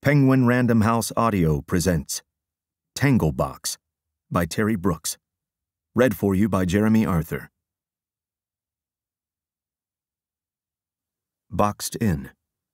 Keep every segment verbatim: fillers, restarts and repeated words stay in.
Penguin Random House Audio presents Tangle Box by Terry Brooks. Read for you by Jeremy Arthur. Boxed in.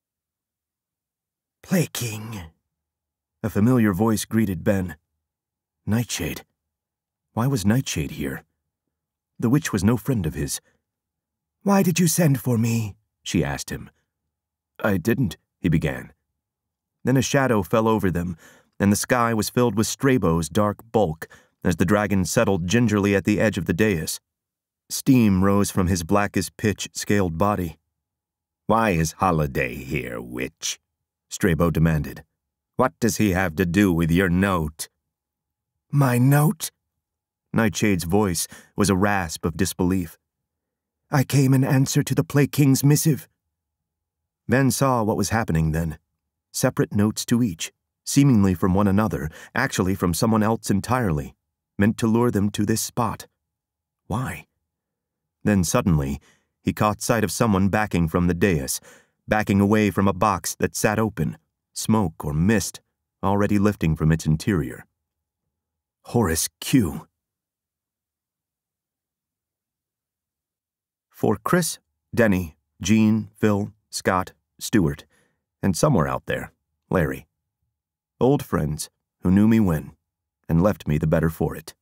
"Play King." A familiar voice greeted Ben. Nightshade. Why was Nightshade here? The witch was no friend of his. "Why did you send for me?" she asked him. "I didn't," he began. Then a shadow fell over them, and the sky was filled with Strabo's dark bulk as the dragon settled gingerly at the edge of the dais. Steam rose from his black as pitch scaled body. "Why is Holiday here, witch?" Strabo demanded. "What does he have to do with your note?" "My note?" Nightshade's voice was a rasp of disbelief. "I came in answer to the Play King's missive." Ben saw what was happening then. Separate notes to each, seemingly from one another, actually from someone else entirely, meant to lure them to this spot. Why? Then suddenly, he caught sight of someone backing from the dais, backing away from a box that sat open, smoke or mist already lifting from its interior. Horris Kew. For Chris, Denny, Jean, Phil, Scott, Stuart, and somewhere out there, Larry. Old friends who knew me when, and left me the better for it.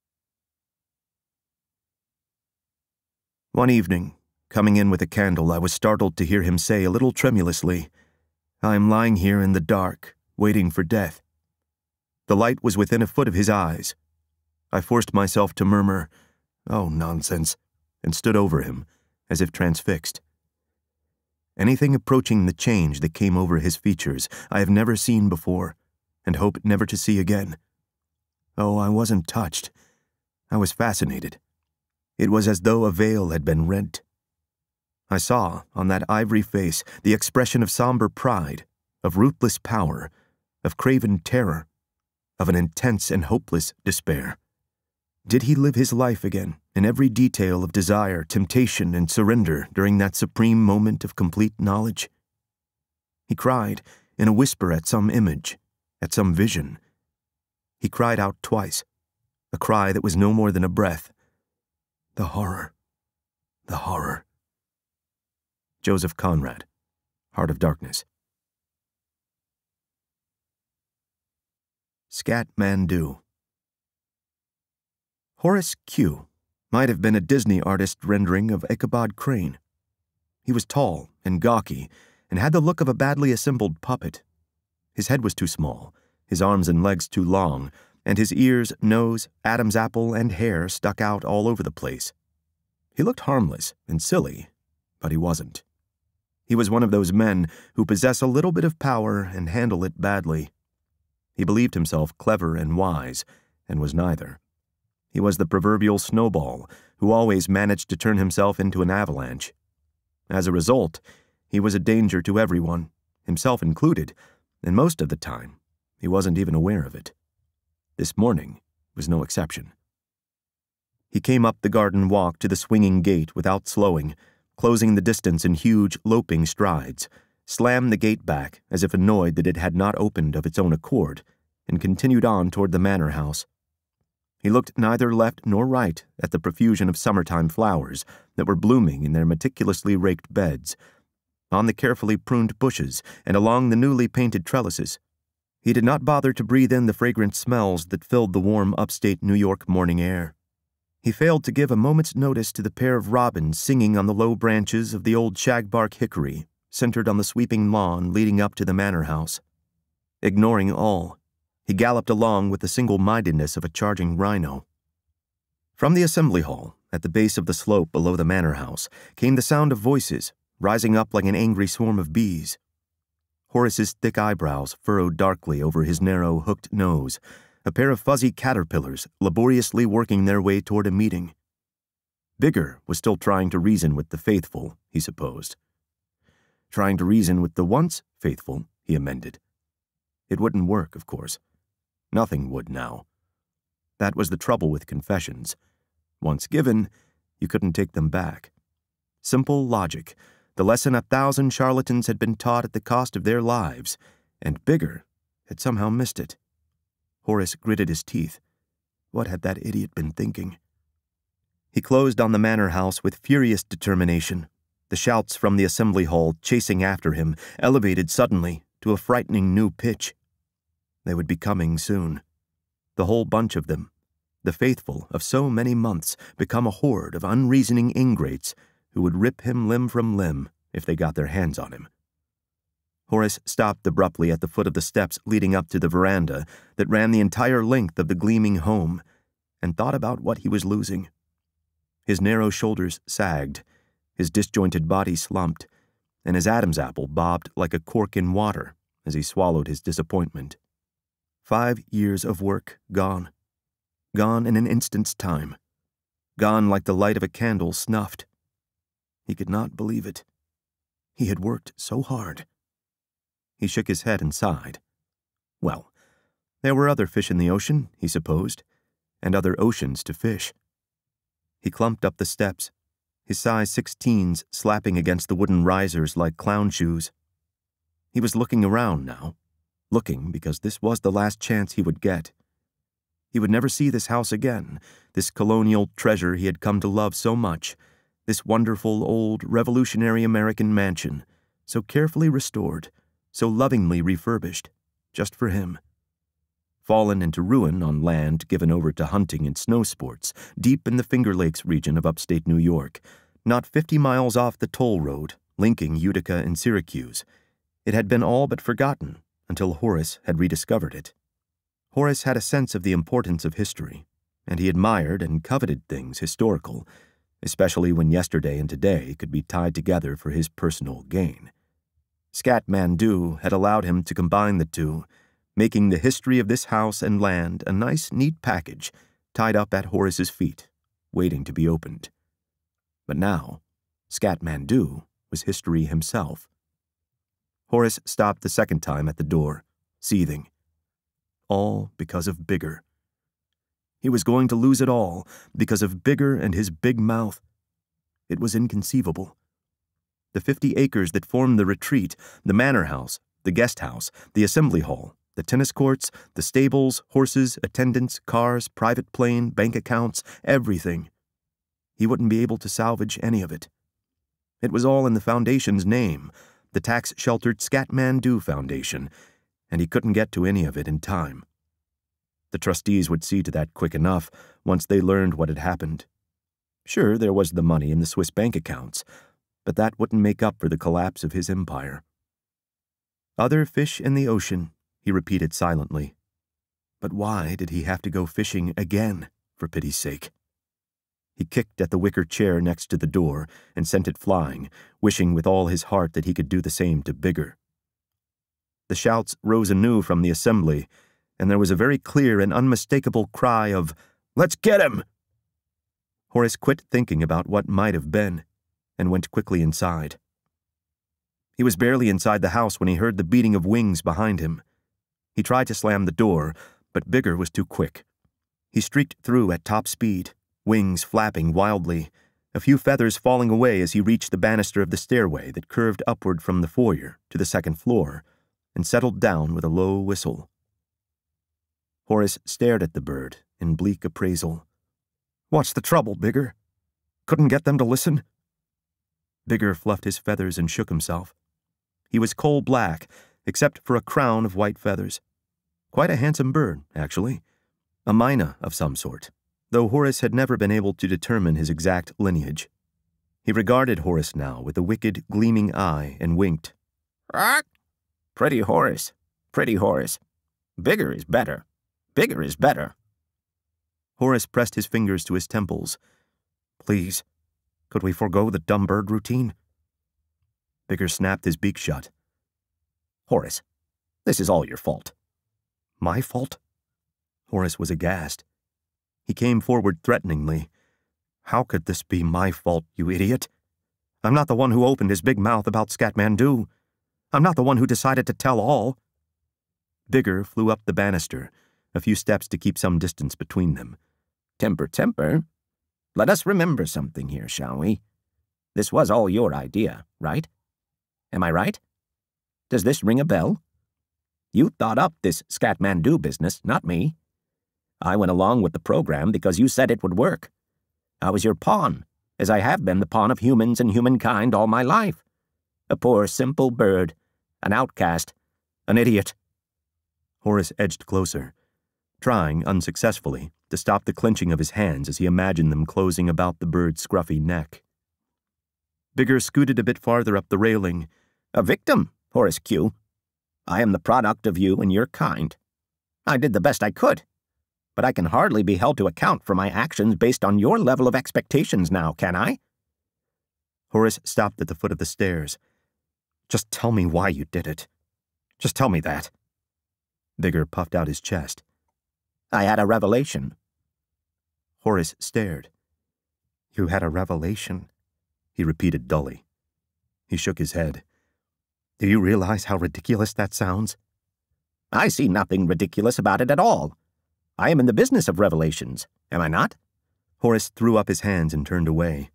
One evening, coming in with a candle, I was startled to hear him say a little tremulously, "I am lying here in the dark, waiting for death." The light was within a foot of his eyes. I forced myself to murmur, "Oh, nonsense," and stood over him, as if transfixed. Anything approaching the change that came over his features I have never seen before, and hope never to see again. Oh, I wasn't touched. I was fascinated. It was as though a veil had been rent. I saw, on that ivory face, the expression of somber pride, of ruthless power, of craven terror, of an intense and hopeless despair. Did he live his life again, in every detail of desire, temptation, and surrender during that supreme moment of complete knowledge? He cried, in a whisper at some image, at some vision. He cried out twice, a cry that was no more than a breath. The horror, the horror. Joseph Conrad, Heart of Darkness. Skat Mandu. Horris Kew might have been a Disney artist rendering of Ichabod Crane. He was tall and gawky, and had the look of a badly assembled puppet. His head was too small, his arms and legs too long, and his ears, nose, Adam's apple, and hair stuck out all over the place. He looked harmless and silly, but he wasn't. He was one of those men who possess a little bit of power and handle it badly. He believed himself clever and wise, and was neither. He was the proverbial snowball who always managed to turn himself into an avalanche. As a result, he was a danger to everyone, himself included, and most of the time, he wasn't even aware of it. This morning was no exception. He came up the garden walk to the swinging gate without slowing, closing the distance in huge, loping strides, slammed the gate back as if annoyed that it had not opened of its own accord, and continued on toward the manor house. He looked neither left nor right at the profusion of summertime flowers that were blooming in their meticulously raked beds, on the carefully pruned bushes, and along the newly painted trellises. He did not bother to breathe in the fragrant smells that filled the warm upstate New York morning air. He failed to give a moment's notice to the pair of robins singing on the low branches of the old shagbark hickory, centered on the sweeping lawn leading up to the manor house. Ignoring all, he galloped along with the single-mindedness of a charging rhino. From the assembly hall, at the base of the slope below the manor house, came the sound of voices, rising up like an angry swarm of bees. Horace's thick eyebrows furrowed darkly over his narrow, hooked nose, a pair of fuzzy caterpillars laboriously working their way toward a meeting. Bigger was still trying to reason with the faithful, he supposed. Trying to reason with the once faithful, he amended. It wouldn't work, of course. Nothing would now. That was the trouble with confessions. Once given, you couldn't take them back. Simple logic, the lesson a thousand charlatans had been taught at the cost of their lives, And Bigger had somehow missed it. Horris gritted his teeth. What had that idiot been thinking? He closed on the manor house with furious determination, the shouts from the assembly hall chasing after him, elevated suddenly to a frightening new pitch. They would be coming soon. The whole bunch of them, the faithful of so many months, become a horde of unreasoning ingrates who would rip him limb from limb if they got their hands on him. Horris stopped abruptly at the foot of the steps leading up to the veranda that ran the entire length of the gleaming home, and thought about what he was losing. His narrow shoulders sagged, his disjointed body slumped, and his Adam's apple bobbed like a cork in water as he swallowed his disappointment. Five years of work gone. Gone in an instant's time. Gone like the light of a candle snuffed. He could not believe it. He had worked so hard. He shook his head and sighed. Well, there were other fish in the ocean, he supposed, and other oceans to fish. He clumped up the steps, his size sixteens slapping against the wooden risers like clown shoes. He was looking around now, looking because this was the last chance he would get. He would never see this house again, this colonial treasure he had come to love so much, this wonderful old revolutionary American mansion, so carefully restored, so lovingly refurbished, just for him. Fallen into ruin on land given over to hunting and snow sports, deep in the Finger Lakes region of upstate New York, not fifty miles off the toll road, linking Utica and Syracuse. It had been all but forgotten until Horris had rediscovered it. Horris had a sense of the importance of history, and he admired and coveted things historical, especially when yesterday and today could be tied together for his personal gain. Skat Mandu had allowed him to combine the two, making the history of this house and land a nice, neat package tied up at Horris's feet, waiting to be opened. But now, Skat Mandu was history himself. Horris stopped the second time at the door, seething. All because of Bigger. He was going to lose it all because of Bigger and his big mouth. It was inconceivable. The fifty acres that formed the retreat, the manor house, the guest house, the assembly hall, the tennis courts, the stables, horses, attendants, cars, private plane, bank accounts, everything. He wouldn't be able to salvage any of it. It was all in the foundation's name, the tax-sheltered Skat Mandu Foundation, and he couldn't get to any of it in time. The trustees would see to that quick enough once they learned what had happened. Sure, there was the money in the Swiss bank accounts, but that wouldn't make up for the collapse of his empire. Other fish in the ocean, he repeated silently. But why did he have to go fishing again, for pity's sake? He kicked at the wicker chair next to the door and sent it flying, wishing with all his heart that he could do the same to Bigger. The shouts rose anew from the assembly, and there was a very clear and unmistakable cry of, "Let's get him!" Horris quit thinking about what might have been, and went quickly inside. He was barely inside the house when he heard the beating of wings behind him. He tried to slam the door, but Bigger was too quick. He streaked through at top speed, wings flapping wildly, a few feathers falling away as he reached the banister of the stairway that curved upward from the foyer to the second floor, and settled down with a low whistle. Horris stared at the bird in bleak appraisal. "What's the trouble, Bigger? Couldn't get them to listen?" Bigger fluffed his feathers and shook himself. He was coal-black, except for a crown of white feathers. Quite a handsome bird, actually. A mina of some sort, though Horris had never been able to determine his exact lineage. He regarded Horris now with a wicked, gleaming eye and winked. "Ah, pretty Horris, pretty Horris. Bigger is better. Bigger is better." Horris pressed his fingers to his temples. "Please, could we forego the dumb bird routine?" Bigger snapped his beak shut. "Horris, this is all your fault." "My fault?" Horris was aghast. He came forward threateningly. "How could this be my fault, you idiot? I'm not the one who opened his big mouth about Skat Mandu. I'm not the one who decided to tell all." Bigger flew up the banister, a few steps to keep some distance between them. "Temper, temper. Let us remember something here, shall we? This was all your idea, right? Am I right? Does this ring a bell?" You thought up this Skat Mandu business, not me. I went along with the program because you said it would work. I was your pawn, as I have been the pawn of humans and humankind all my life. A poor, simple bird, an outcast, an idiot. Horris edged closer, trying, unsuccessfully, to stop the clenching of his hands as he imagined them closing about the bird's scruffy neck. Bigger scooted a bit farther up the railing. A victim, Horris Kew. I am the product of you and your kind. I did the best I could, but I can hardly be held to account for my actions based on your level of expectations now, can I? Horris stopped at the foot of the stairs. Just tell me why you did it. Just tell me that. Bigger puffed out his chest. I had a revelation. Horris stared. You had a revelation? He repeated dully. He shook his head. Do you realize how ridiculous that sounds? I see nothing ridiculous about it at all. I am in the business of revelations, am I not? Horris threw up his hands and turned away.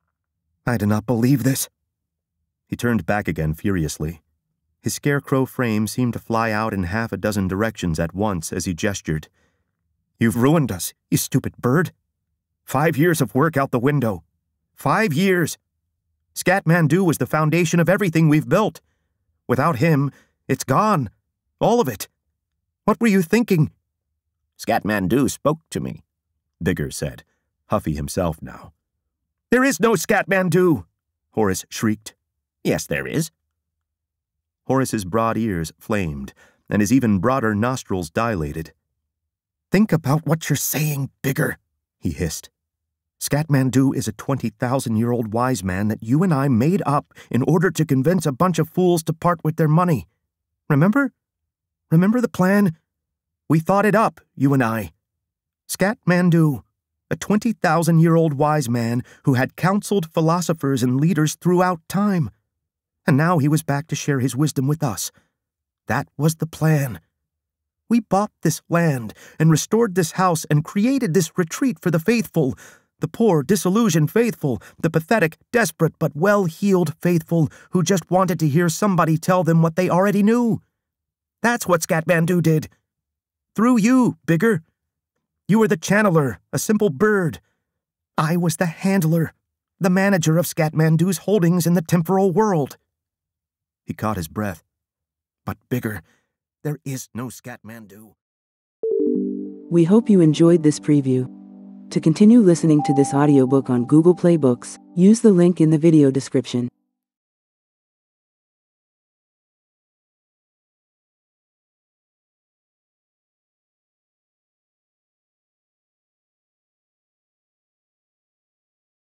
I do not believe this. He turned back again furiously. His scarecrow frame seemed to fly out in half a dozen directions at once as he gestured. You've ruined us, you stupid bird. Five years of work out the window. Five years. Skat Mandu was the foundation of everything we've built. Without him, it's gone. All of it. What were you thinking? Skat Mandu spoke to me, Bigger said, huffy himself now. There is no Skat Mandu, Horris shrieked. Yes, there is. Horris's broad ears flamed, and his even broader nostrils dilated. Think about what you're saying, Bigger, he hissed. Skat Mandu is a twenty thousand year old wise man that you and I made up in order to convince a bunch of fools to part with their money. Remember? Remember the plan? We thought it up, you and I. Skat Mandu, a twenty thousand year old wise man who had counseled philosophers and leaders throughout time. And now he was back to share his wisdom with us. That was the plan. We bought this land and restored this house and created this retreat for the faithful, the poor, disillusioned faithful, the pathetic, desperate, but well-heeled faithful who just wanted to hear somebody tell them what they already knew. That's what Skat Mandu did. Through you, Bigger. You were the channeler, a simple bird. I was the handler, the manager of Skat Mandu's holdings in the temporal world. He caught his breath. But Bigger, there is no Skat Mandu. We hope you enjoyed this preview. To continue listening to this audiobook on Google Play Books, use the link in the video description.